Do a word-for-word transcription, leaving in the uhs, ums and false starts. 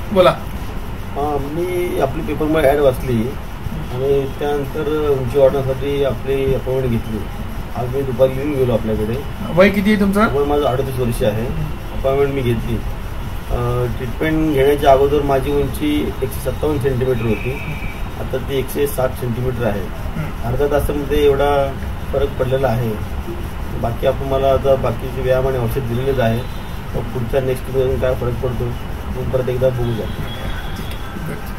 बोला. हां, मी आपली पेपरमध्ये ॲड वाचली आणि त्यानंतर उंची वाढवण्यासाठी आपली अपॉइंटमेंट घेतली. आज मी दुपारी येऊन गेलो आपल्याकडे. वय किती आहे तुमचं? वय माझं अडतीस वर्ष आहे. अपॉइंटमेंट मी घेतली. ट्रीटमेंट घेण्याच्या अगोदर माझी उंची एकशे सत्तावन्न सेंटीमीटर होती. आता ती एकशे साठ सेंटीमीटर आहे. अर्ध्या तासामध्ये एवढा फरक पडलेला आहे. बाकी आपण मला आता बाकीचे व्यायाम आणि औषध दिलेलेच आहे. मग पुढच्या नेक्स्ट काय फरक पडतो मग परत एकदा बघूया.